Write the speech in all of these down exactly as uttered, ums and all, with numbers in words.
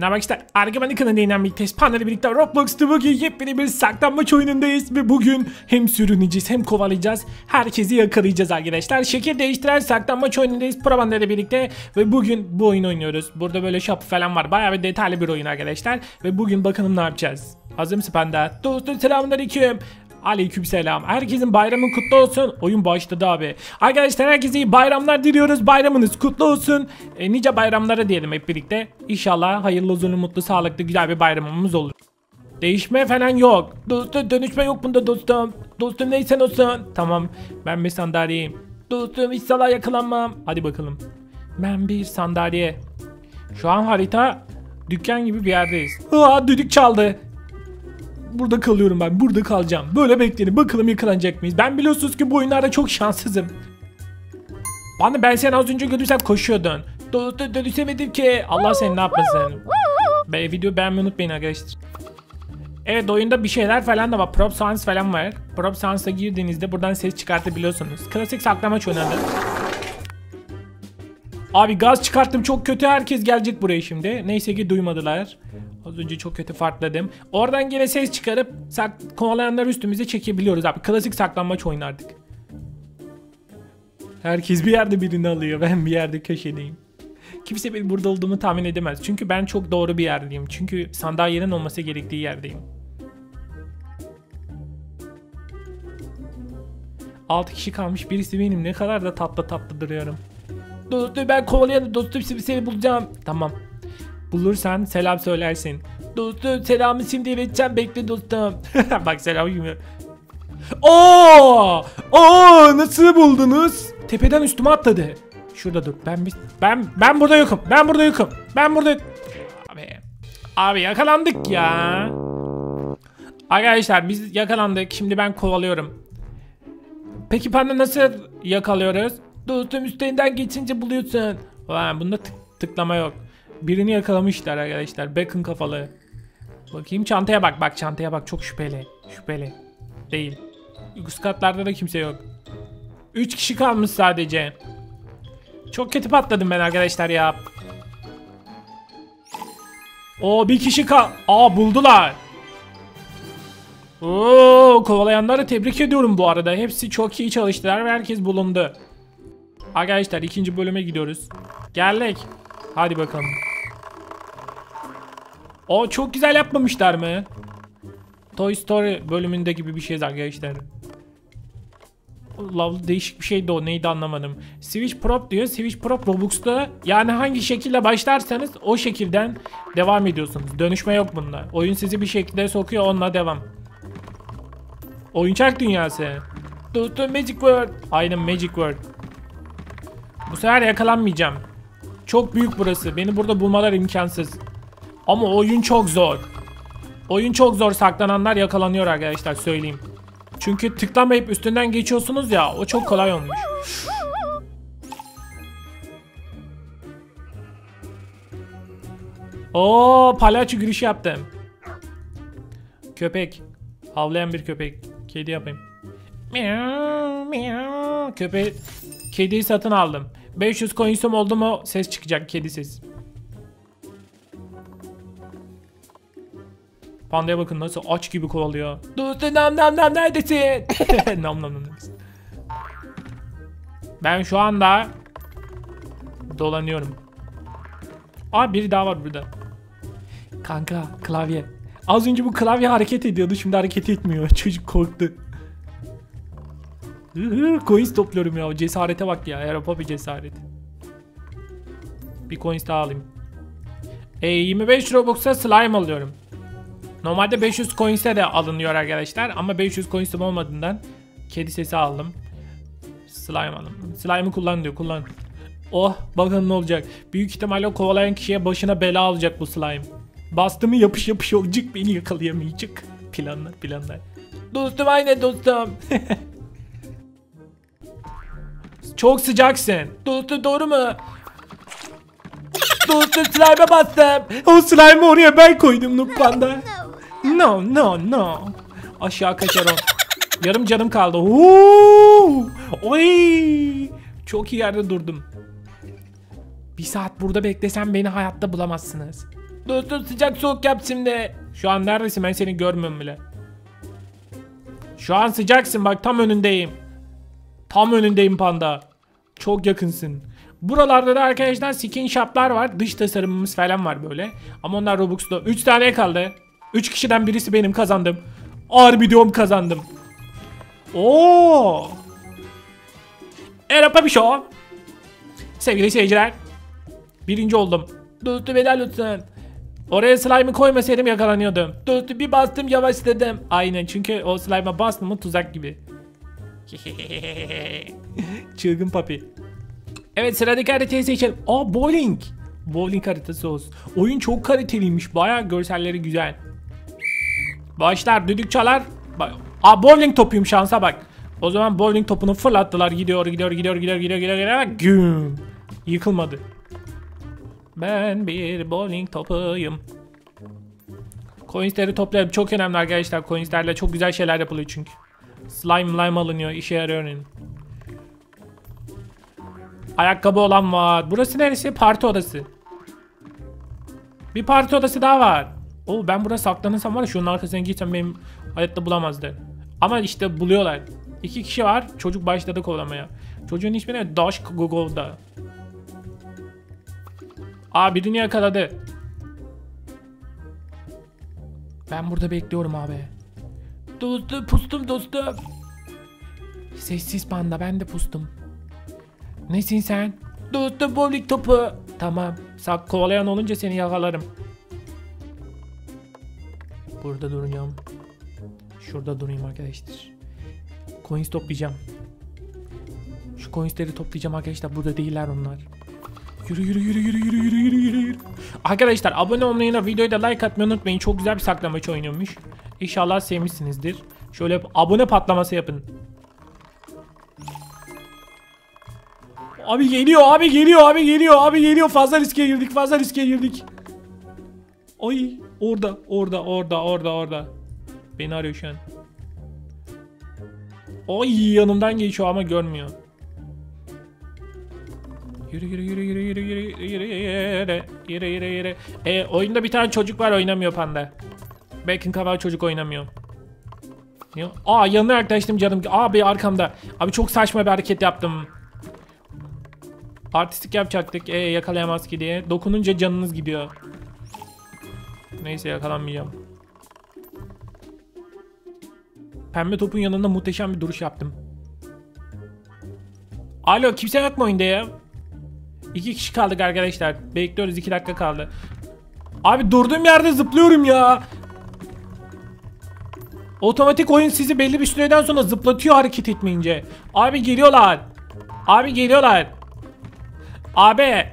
Ne bak işte Argıman'ın kanalıyla birlikte Pandar'la birlikte Roblox'ta bugün yepyeni bir saklanmaç oyunundayız ve bugün hem sürüneceğiz hem kovalayacağız, herkesi yakalayacağız arkadaşlar. Şekil değiştiren saklanmaç oyunundayız Pandar'la birlikte ve bugün bu oyunu oynuyoruz. Burada böyle shop falan var, bayağı bir detaylı bir oyun arkadaşlar ve bugün bakalım ne yapacağız. Hazır mısın Panda? Dostum selamünaleyküm. Aleykümselam. Herkesin bayramı kutlu olsun. Oyun başladı abi. Arkadaşlar herkese iyi bayramlar diliyoruz. Bayramınız kutlu olsun. E, nice bayramlara diyelim hep birlikte. İnşallah hayırlı, uzun, mutlu, sağlıklı, güzel bir bayramımız olur. Değişme falan yok. Dostum dönüşme yok bunda dostum. Dostum neysen olsun. Tamam. Ben bir sandalyeyim. Dostum hiç salağa yakalanmam. Hadi bakalım. Ben bir sandalye. Şu an harita dükkan gibi bir yerdeyiz. Aa, düdük çaldı. Burada kalıyorum ben. Burada kalacağım. Böyle bekleyin. Bakalım yakalanacak mıyız? Ben biliyorsunuz ki bu oyunlarda çok şanssızım. Bana ben seni az önce gördüysem koşuyordun. Dostum dönüşemedim ki. Allah seni ne yapmasın. Be, video beğenmeyi unutmayın arkadaşlar. Evet, oyunda bir şeyler falan da var. Prop Sounds falan var. Prop Sounds'a girdiğinizde buradan ses çıkartabiliyorsunuz. Klasik saklambaç oynadı. Abi gaz çıkarttım, çok kötü, herkes gelecek buraya şimdi. Neyse ki duymadılar. Az önce çok kötü fartladım. Oradan gene ses çıkarıp sak kovalayanları üstümüze çekebiliyoruz abi. Klasik saklanmaç oynardık. Herkes bir yerde birini alıyor. Ben bir yerde köşedeyim. Kimse benim burada olduğumu tahmin edemez. Çünkü ben çok doğru bir yerdeyim. Çünkü sandalyenin olması gerektiği yerdeyim. altı kişi kalmış, birisi benim. Ne kadar da tatlı tatlı duruyorum. Dostum ben kovalayanım. Dostum şimdi seni bulacağım. Tamam. Bulursan selam söylersin. Dostum selamı şimdi ileteceğim, bekle dostum. Bak selam gibi. Oo! Oo, nasıl buldunuz? Tepeden üstüme atladı. Şurada dur. Ben bir ben ben burada yokum. Ben burada yokum. Ben burada Abi. Abi yakalandık ya. Arkadaşlar biz yakalandık. Şimdi ben kovalıyorum. Peki Panda nasıl yakalıyoruz? Dostum üstlerinden geçince buluyorsun. Vay, bunda tık tıklama yok. Birini yakalamışlar arkadaşlar. Bacon kafalı. Bakayım çantaya bak. Bak çantaya bak. Çok şüpheli. Şüpheli. Değil. Üst katlarda da kimse yok. üç kişi kalmış sadece. Çok kötü patladım ben arkadaşlar ya. Oo, bir kişi kal. Aa, buldular. Oo, kovalayanları tebrik ediyorum bu arada. Hepsi çok iyi çalıştılar ve herkes bulundu. Arkadaşlar ikinci bölüme gidiyoruz. Geldik. Hadi bakalım. O çok güzel yapmamışlar mı? Toy Story bölümünde gibi bir şey arkadaşlar. Allah, değişik bir şeydi o, neydi anlamadım. Switch Prop diyor. Switch Prop Robux'ta yani hangi şekilde başlarsanız o şekilden devam ediyorsunuz. Dönüşme yok bunda. Oyun sizi bir şekilde sokuyor, onunla devam. Oyuncak dünyası. Dostum Magic World. Aynen Magic World. Bu sefer yakalanmayacağım. Çok büyük burası. Beni burada bulmalar imkansız. Ama oyun çok zor. Oyun çok zor. Saklananlar yakalanıyor arkadaşlar, söyleyeyim. Çünkü tıklamayıp üstünden geçiyorsunuz ya. O çok kolay olmuş. Oo, palyaço giriş yaptım. Köpek. Havlayan bir köpek. Kedi yapayım. Miau, miau. Köpeği, kediyi satın aldım. beş yüz coins'um oldu mu ses çıkacak, kedi sesi. Pandaya bakın nasıl aç gibi kovalıyor. Dostum nam nam nam neredesin? nam nam nam. Ben şu anda dolanıyorum. Aa, biri daha var burada. Kanka klavye. Az önce bu klavye hareket ediyordu, şimdi hareket etmiyor. Çocuk korktu. Coins topluyorum ya. Cesarete bak ya. Avrupa bir cesaret. Bir coins daha alayım. E, yirmi beş Robux'a slime alıyorum. Normalde beş yüz coins'e de alınıyor arkadaşlar. Ama beş yüz coins'im olmadığından kedi sesi aldım. Slime aldım. Slime'ı kullan diyor. Kullan. Oh, bakın ne olacak. Büyük ihtimalle kovalayan kişiye başına bela alacak bu slime. Bastımı yapış yapış olacak. Beni yakalayamayacak. Planlar planlar. Dostum aynen dostum. Çok sıcaksın. Dostum doğru mu? Dostum slime'e bastım. O slime'ı oraya ben koydum Noob Panda. No no no. Aşağı kaçar o. Yarım canım kaldı. Oo! Oy! Çok iyi yerde durdum. Bir saat burada beklesem beni hayatta bulamazsınız. Dostum sıcak soğuk yap şimdi. Şu an neredesin, ben seni görmüyorum bile. Şu an sıcaksın bak, tam önündeyim. Tam önündeyim panda. Çok yakınsın. Buralarda da arkadaşlar skin shop'lar var. Dış tasarımımız falan var böyle. Ama onlar Robux'ta. üç tane kaldı. üç kişiden birisi benim, kazandım. Harbi diyorum, kazandım. Oo. Erapa bir show. Sevgili seyirciler, birinci oldum. Dostum helal olsun. Oraya slime'ı koymasaydım yakalanıyordum. Dostum bir bastım yavaşladım. Aynen, çünkü o slime'a bastım mı tuzak gibi. Çılgın papi. Evet, sıradaki haritayı seçelim. Aa, bowling. Bowling haritası olsun. Oyun çok kaliteliymiş. Bayağı görselleri güzel. Başlar, düdük çalar. Aa, bowling topuyum, şansa bak. O zaman bowling topunu fırlattılar. Gidiyor gidiyor gidiyor gidiyor gidiyor gidiyor gidiyor. Güm. Yıkılmadı. Ben bir bowling topuyum. Coinsleri toplayalım. Çok önemli arkadaşlar. Coinslerle çok güzel şeyler yapılıyor çünkü. Slime lime alınıyor. İşe yarıyor örneğin. Ayakkabı olan var. Burası neresi? Parti odası. Bir parti odası daha var. Oo, ben burada saklanırsam var ya, şunun arkasına gitsem benim hayatta bulamazdı. Ama işte buluyorlar. İki kişi var. Çocuk başladı kovalamaya. Çocuğun ismi ne? Dash Gogo'da. Aa, birini yakaladı. Ben burada bekliyorum abi. Dostum, pustum dostum. Sessiz panda, ben de pustum. Nesin sen? Dostum, bowling topu. Tamam. Sak kovalayan olunca seni yakalarım. Burada duracağım. Şurada durayım arkadaşlar. Coins toplayacağım. Şu coinsleri toplayacağım arkadaşlar. Burada değiller onlar. Yürü yürü yürü yürü yürü yürü yürü yürü yürü. Arkadaşlar abone olmayı da videoyu da like atmayı unutmayın. Çok güzel bir saklambaç oynuyormuş. İnşallah sevmişsinizdir. Şöyle abone patlaması yapın. Abi geliyor, abi geliyor, abi geliyor, abi geliyor. Fazla riske girdik, fazla riske girdik. Ay, orada, orada, orada, orada, orada. Beni arıyor şu an. Ay, yanımdan geçiyor ama görmüyor. Yürü yürü yürü yürü yürü yürü yürü yürü yürü yürü yürü. E, oyunda bir tane çocuk var, oynamıyor panda. Bacon kaval çocuk oynamıyor. Aa, yanına yaklaştım canım. Abi arkamda. Abi çok saçma bir hareket yaptım. Artistik yapacaktık. E, yakalayamaz ki diye. Dokununca canınız gidiyor. Neyse, yakalanmayacağım. Pembe topun yanında muhteşem bir duruş yaptım. Alo, kimse yok mu oyunda ya? İki kişi kaldık arkadaşlar. Bekliyoruz, iki dakika kaldı. Abi durduğum yerde zıplıyorum ya. Otomatik oyun sizi belli bir süreden sonra zıplatıyor hareket etmeyince. Abi geliyorlar. Abi geliyorlar. Abi.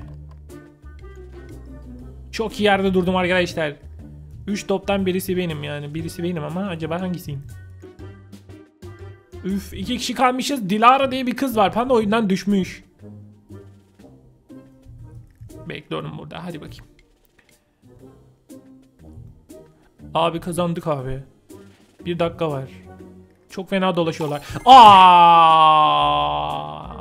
Çok iyi yerde durdum arkadaşlar. üç toptan birisi benim yani. Birisi benim ama acaba hangisiyim? Üf, iki kişi kalmışız. Dilara diye bir kız var. Panda oyundan düşmüş. Bekliyorum burada. Hadi bakayım. Abi kazandık abi. Bir dakika var. Çok fena dolaşıyorlar. Aa!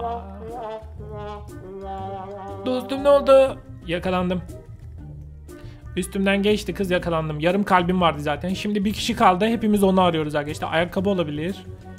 Dostum ne oldu? Yakalandım. Üstümden geçti kız, yakalandım. Yarım kalbim vardı zaten. Şimdi bir kişi kaldı. Hepimiz onu arıyoruz arkadaşlar. Ayakkabı olabilir.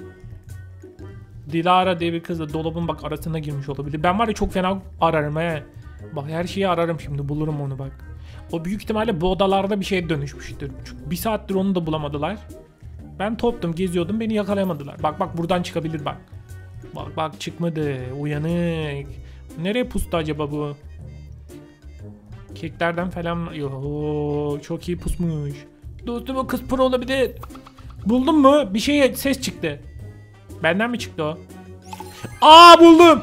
Dilara diye bir kız da dolabın bak arasına girmiş olabilir. Ben var ya çok fena ararım he. Bak her şeyi ararım şimdi, bulurum onu bak. O büyük ihtimalle bu odalarda bir şeye dönüşmüştür. Çünkü bir saattir onu da bulamadılar. Ben toptum, geziyordum, beni yakalayamadılar. Bak bak buradan çıkabilir bak. Bak bak çıkmadı. Uyanık. Nereye pustu acaba bu? Keklerden falan. Yo, çok iyi pusmuş. Dostum o kız pro olabilir. Buldun mu? Bir şeye ses çıktı. Benden mi çıktı o? Aa, buldum.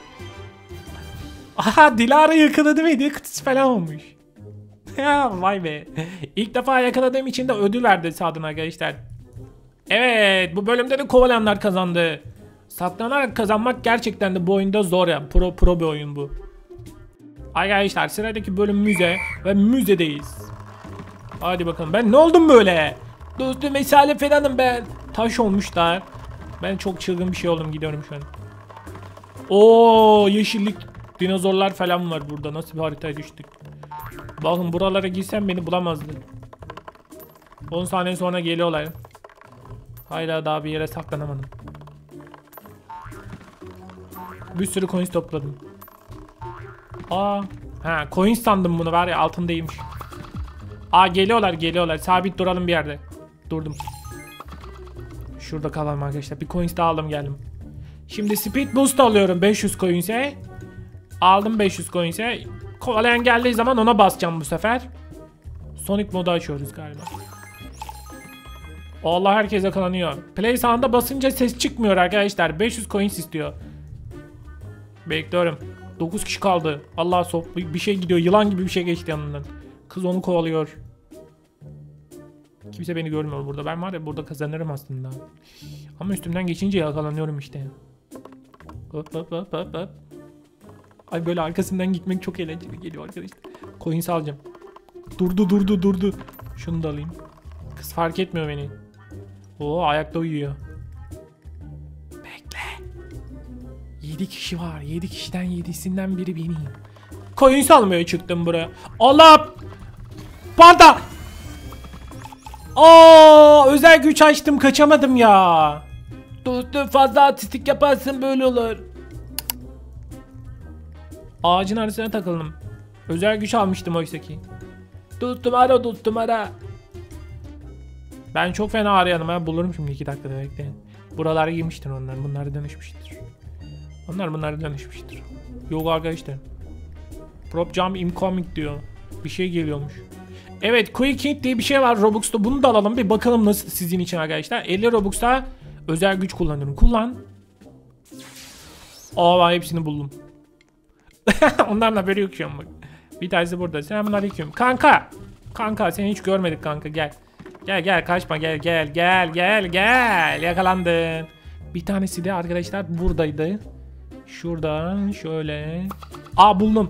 Aha, Dilara yakaladım, hediye kutusu falan olmuş. Ya vay be. İlk defa yakaladığım için de ödül verdi sağdan arkadaşlar. Evet, bu bölümde de kovalayanlar kazandı. Saklanarak kazanmak gerçekten de bu oyunda zor ya. Pro pro bir oyun bu. Arkadaşlar sıradaki bölüm müze ve müzedeyiz. Hadi bakalım, ben ne oldum böyle? Dostum mesale falanım ben. Taş olmuşlar. Ben çok çılgın bir şey oldum, gidiyorum şu an. Oo, yeşillik. Dinozorlar falan var burada. Nasıl bir haritaya düştük? Bakın buralara girsem beni bulamazdı. on saniye sonra geliyorlar. Hala daha bir yere saklanamadım. Bir sürü coins topladım. Aa, ha coins sandım bunu, var ya altındaymış. Aa geliyorlar geliyorlar. Sabit duralım bir yerde. Durdum. Şurada kalalım arkadaşlar. Bir coins daha aldım geldim. Şimdi speed boost alıyorum beş yüz coins'e. Aldım beş yüz coins'e. Kovalayan geldiği zaman ona basacağım bu sefer. Sonic modu açıyoruz galiba. Allah, herkes yakalanıyor. Play sound'a basınca ses çıkmıyor arkadaşlar. beş yüz coins istiyor. Bekliyorum. dokuz kişi kaldı. Allah, sop bir şey gidiyor. Yılan gibi bir şey geçti yanından. Kız onu kovalıyor. Kimse beni görmüyor burada. Ben var ya burada kazanırım aslında. Ama üstümden geçince yakalanıyorum işte. Hop hop hop hop hop. Ay böyle arkasından gitmek çok eğlenceli geliyor arkadaşlar. Coins alacağım. Durdu durdu durdu. Şunu da alayım. Kız fark etmiyor beni. Oo, ayakta uyuyor. Bekle. yedi kişi var. yedi kişiden yedisinden biri benim. Coins almaya çıktım buraya. Allah! Panda! Aa, özel güç açtım, kaçamadım ya. Dostum, fazla artistik yaparsın böyle olur. Ağacın arasına takıldım. Özel güç almıştım oysa ki. Dostum ara, dostum ara. Ben çok fena arayanım ha, bulurum şimdi iki dakikada, bekleyin. Buralara girmiştir onlar, bunlar dönüşmüştür. Onlar bunlara dönüşmüştür. Yok arkadaşlar. Prop jump incoming diyor. Bir şey geliyormuş. Evet, Quick Hit diye bir şey var Robux'ta. Bunu da alalım bir bakalım nasıl sizin için arkadaşlar. elli Robux'ta özel güç kullanıyorum. Kullan. Aa, ben hepsini buldum. Onların haberi yok şu an bak. Bir tanesi burada. Selamünaleyküm. Kanka. Kanka, seni hiç görmedik kanka, gel. Gel gel, kaçma, gel gel gel gel gel. Yakalandın. Bir tanesi de arkadaşlar buradaydı. Şuradan şöyle. Aa, buldum.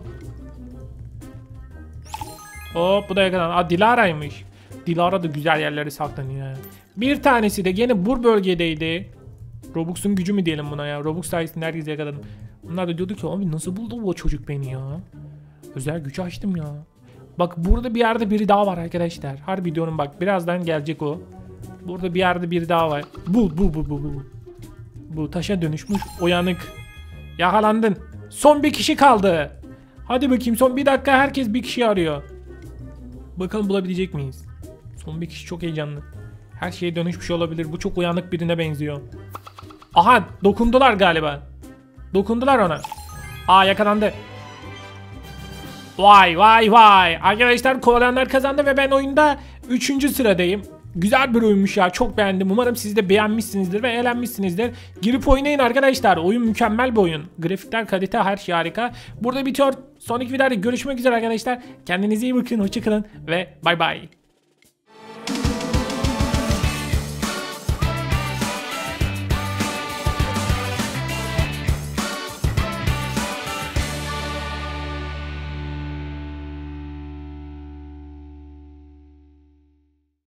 Hop, bu da yakalandı. Aa, Dilara'ymış. Dilara da güzel yerlere saklanıyor. Bir tanesi de gene bu bölgedeydi. Robux'un gücü mü diyelim buna ya. Robux sayesinde herkes yakaladım. Bunlar da diyordu ki abi nasıl buldu bu çocuk beni ya. Özel gücü açtım ya. Bak burada bir yerde biri daha var arkadaşlar. Harbi diyorum bak, birazdan gelecek o. Burada bir yerde biri daha var. Bu bu bu bu bu. Bu taşa dönüşmüş uyanık. Yakalandın. Son bir kişi kaldı. Hadi bakayım, son bir dakika herkes bir kişi arıyor. Bakalım bulabilecek miyiz? Son bir kişi çok heyecanlı. Her şeye dönüşmüş olabilir. Bu çok uyanık birine benziyor. Aha, dokundular galiba. Dokundular ona. Aa, yakalandı. Vay vay vay. Arkadaşlar, kovalayanlar kazandı ve ben oyunda üçüncü sıradayım. Güzel bir oyunmuş ya, çok beğendim. Umarım siz de beğenmişsinizdir ve eğlenmişsinizdir. Girip oynayın arkadaşlar. Oyun mükemmel bir oyun. Grafikler, kalite, her şey harika. Burada bitiyor. Sonraki videoda görüşmek üzere arkadaşlar. Kendinize iyi bakın. Hoşçakalın ve bay bay.